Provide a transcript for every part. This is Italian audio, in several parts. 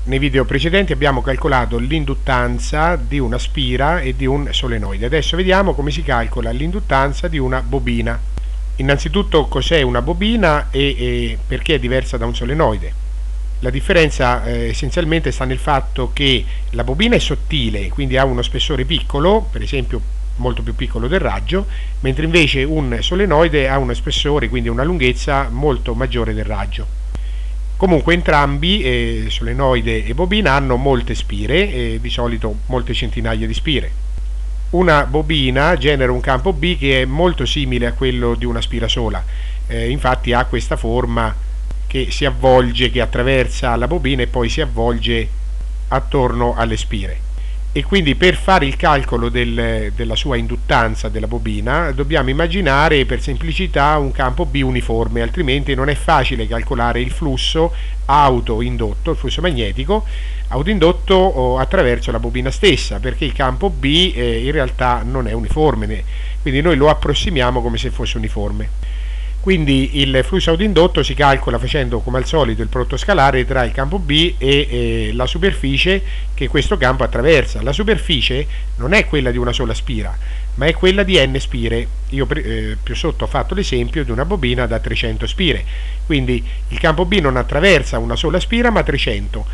Nei video precedenti abbiamo calcolato l'induttanza di una spira e di un solenoide. Adesso vediamo come si calcola l'induttanza di una bobina. Innanzitutto cos'è una bobina e perché è diversa da un solenoide. La differenza essenzialmente sta nel fatto che la bobina è sottile, quindi ha uno spessore piccolo, per esempio molto più piccolo del raggio, mentre invece un solenoide ha uno spessore, quindi una lunghezza molto maggiore del raggio. Comunque entrambi, solenoide e bobina, hanno molte spire, di solito molte centinaia di spire. Una bobina genera un campo B che è molto simile a quello di una spira sola, infatti ha questa forma che si avvolge, che attraversa la bobina e poi si avvolge attorno alle spire. E quindi per fare il calcolo della sua induttanza della bobina dobbiamo immaginare per semplicità un campo B uniforme, altrimenti non è facile calcolare il flusso autoindotto, il flusso magnetico autoindotto attraverso la bobina stessa, perché il campo B in realtà non è uniforme, quindi noi lo approssimiamo come se fosse uniforme. Quindi il flusso autoindotto si calcola facendo come al solito il prodotto scalare tra il campo B e la superficie che questo campo attraversa. La superficie non è quella di una sola spira, ma è quella di n spire. Io più sotto ho fatto l'esempio di una bobina da 300 spire, quindi il campo B non attraversa una sola spira ma 300,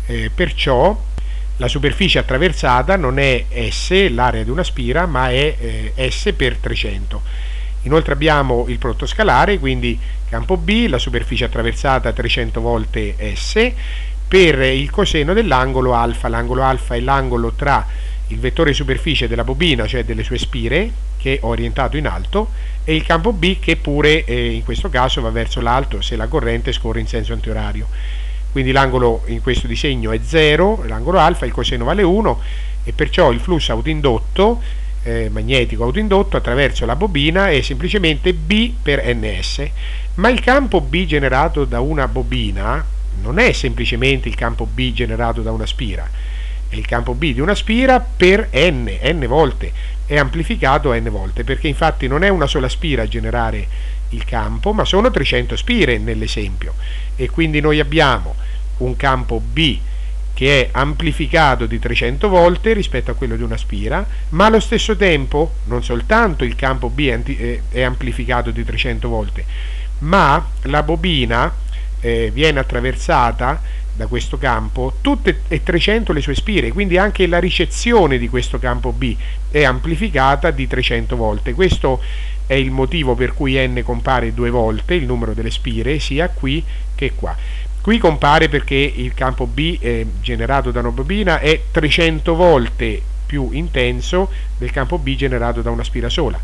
perciò la superficie attraversata non è S, l'area di una spira, ma è S per 300. Inoltre abbiamo il prodotto scalare, quindi campo B, la superficie attraversata 300 volte S, per il coseno dell'angolo alfa. L'angolo alfa è l'angolo tra il vettore di superficie della bobina, cioè delle sue spire, che ho orientato in alto, e il campo B che pure in questo caso va verso l'alto se la corrente scorre in senso antiorario. Quindi l'angolo in questo disegno è 0, l'angolo alfa, il coseno vale 1 e perciò il flusso autoindotto magnetico autoindotto attraverso la bobina è semplicemente B per ns, ma il campo B generato da una bobina non è semplicemente il campo B generato da una spira, è il campo B di una spira per n volte, è amplificato n volte, perché infatti non è una sola spira a generare il campo, ma sono 300 spire nell'esempio, e quindi noi abbiamo un campo B che è amplificato di 300 volte rispetto a quello di una spira, ma allo stesso tempo non soltanto il campo B è amplificato di 300 volte, ma la bobina viene attraversata da questo campo tutte e 300 le sue spire, quindi anche la ricezione di questo campo B è amplificata di 300 volte. Questo è il motivo per cui n compare 2 volte, il numero delle spire, sia qui che qua. Qui compare perché il campo B generato da una bobina è 300 volte più intenso del campo B generato da una spira sola.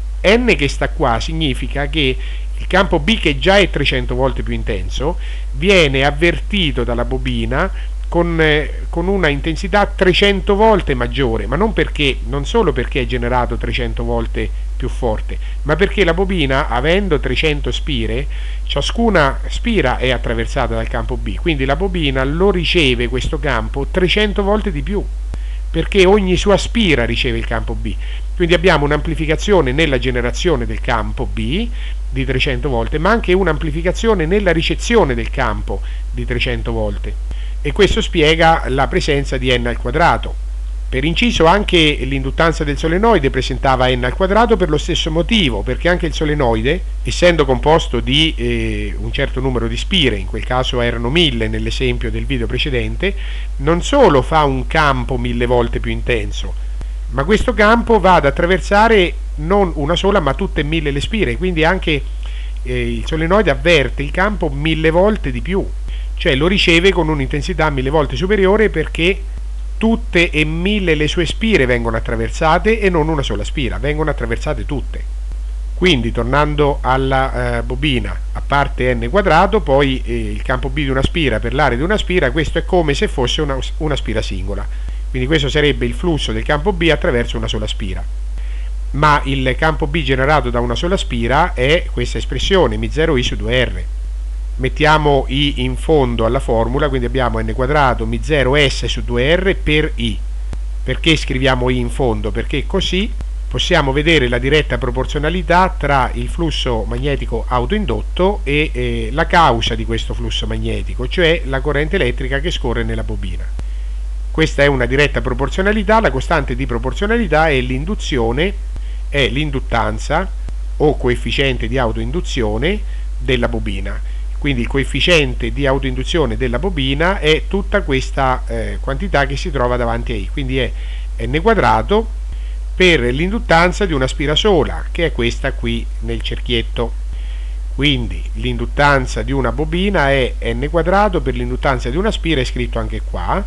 N che sta qua significa che il campo B, che già è 300 volte più intenso, viene avvertito dalla bobina con una intensità 300 volte maggiore, ma non solo perché è generato 300 volte più forte, ma perché la bobina, avendo 300 spire, ciascuna spira è attraversata dal campo B, quindi la bobina lo riceve questo campo 300 volte di più, perché ogni sua spira riceve il campo B. Quindi abbiamo un'amplificazione nella generazione del campo B di 300 volte, ma anche un'amplificazione nella ricezione del campo di 300 volte. E questo spiega la presenza di n al quadrato. Per inciso, anche l'induttanza del solenoide presentava n al quadrato per lo stesso motivo, perché anche il solenoide, essendo composto di un certo numero di spire, in quel caso erano 1000 nell'esempio del video precedente, non solo fa un campo 1000 volte più intenso, ma questo campo va ad attraversare non una sola ma tutte 1000 le spire, quindi anche il solenoide avverte il campo 1000 volte di più, cioè lo riceve con un'intensità 1000 volte superiore, perché tutte e 1000 le sue spire vengono attraversate e non una sola spira, vengono attraversate tutte. Quindi tornando alla bobina, a parte n quadrato, poi il campo B di una spira per l'area di una spira, questo è come se fosse una spira singola, quindi questo sarebbe il flusso del campo B attraverso una sola spira. Ma il campo B generato da una sola spira è questa espressione μ0i su 2r. Mettiamo i in fondo alla formula, quindi abbiamo n quadrato μ0s su 2r per i. Perché scriviamo i in fondo? Perché così possiamo vedere la diretta proporzionalità tra il flusso magnetico autoindotto e la causa di questo flusso magnetico, cioè la corrente elettrica che scorre nella bobina. Questa è una diretta proporzionalità, la costante di proporzionalità è l'induzione, è l'induttanza o coefficiente di autoinduzione della bobina. Quindi il coefficiente di autoinduzione della bobina è tutta questa quantità che si trova davanti a I, quindi è n quadrato per l'induttanza di una spira sola, che è questa qui nel cerchietto. Quindi l'induttanza di una bobina è n quadrato per l'induttanza di una spira, è scritto anche qua,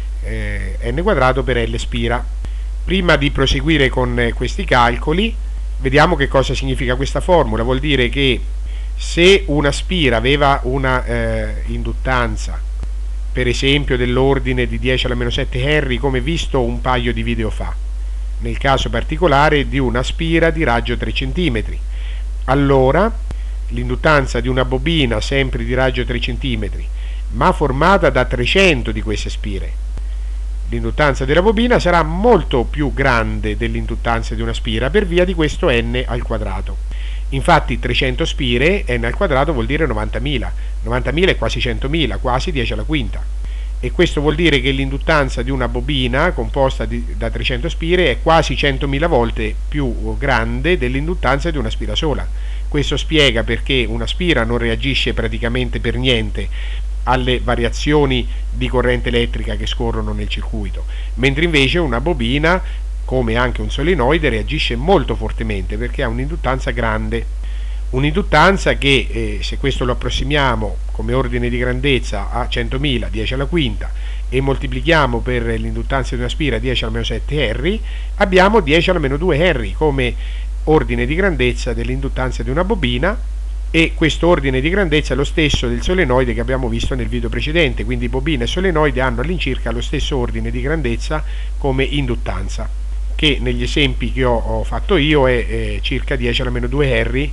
n quadrato per L spira. Prima di proseguire con questi calcoli, vediamo che cosa significa questa formula. Vuol dire che se una spira aveva una induttanza, per esempio dell'ordine di 10 alla meno 7 Henry, come visto un paio di video fa, nel caso particolare di una spira di raggio 3 cm, allora l'induttanza di una bobina sempre di raggio 3 cm, ma formata da 300 di queste spire, l'induttanza della bobina sarà molto più grande dell'induttanza di una spira per via di questo n al quadrato. Infatti 300 spire, n al quadrato vuol dire 90.000. 90.000 è quasi 100.000, quasi 10 alla quinta. E questo vuol dire che l'induttanza di una bobina composta da 300 spire è quasi 100.000 volte più grande dell'induttanza di una spira sola. Questo spiega perché una spira non reagisce praticamente per niente alle variazioni di corrente elettrica che scorrono nel circuito, mentre invece una bobina, come anche un solenoide, reagisce molto fortemente perché ha un'induttanza grande. Un'induttanza che, se questo lo approssimiamo come ordine di grandezza a 100.000, 10 alla quinta, e moltiplichiamo per l'induttanza di una spira 10 alla meno 7 Henry, abbiamo 10 alla meno 2 Henry come ordine di grandezza dell'induttanza di una bobina, e questo ordine di grandezza è lo stesso del solenoide che abbiamo visto nel video precedente, quindi bobina e solenoide hanno all'incirca lo stesso ordine di grandezza come induttanza, che negli esempi che ho fatto io è circa 10 alla meno 2 Henry,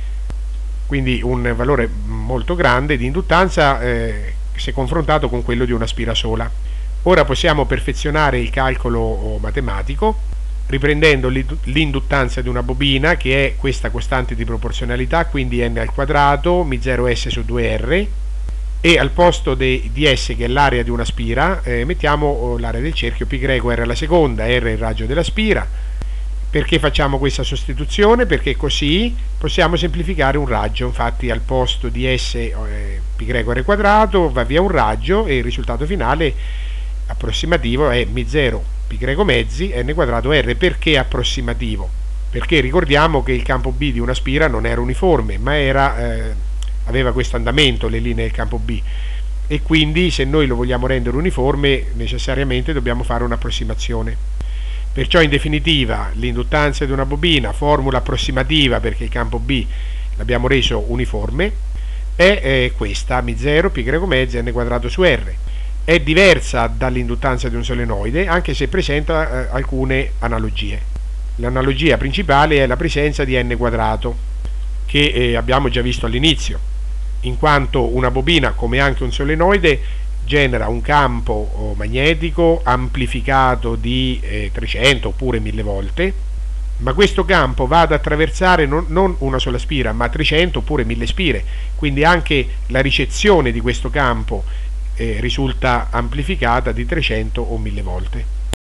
quindi un valore molto grande di induttanza se confrontato con quello di una spira sola. Ora possiamo perfezionare il calcolo matematico riprendendo l'induttanza di una bobina, che è questa costante di proporzionalità, quindi n al quadrato μ0s su 2r, e al posto di S, che è l'area di una spira, mettiamo l'area del cerchio, πr alla seconda, r è il raggio della spira. Perché facciamo questa sostituzione? Perché così possiamo semplificare un raggio. Infatti al posto di S πr quadrato va via un raggio e il risultato finale approssimativo è μ0 π mezzi n quadrato r. Perché approssimativo? Perché ricordiamo che il campo B di una spira non era uniforme, ma aveva questo andamento, le linee del campo B, e quindi se noi lo vogliamo rendere uniforme necessariamente dobbiamo fare un'approssimazione. Perciò in definitiva l'induttanza di una bobina, formula approssimativa perché il campo B l'abbiamo reso uniforme, è questa, μ0 π mezzi n quadrato su r. È diversa dall'induttanza di un solenoide, anche se presenta alcune analogie. L'analogia principale è la presenza di n quadrato, che abbiamo già visto all'inizio, in quanto una bobina, come anche un solenoide, genera un campo magnetico amplificato di 300 oppure 1000 volte, ma questo campo va ad attraversare non una sola spira, ma 300 oppure 1000 spire, quindi anche la ricezione di questo campo risulta amplificata di 300 o 1000 volte.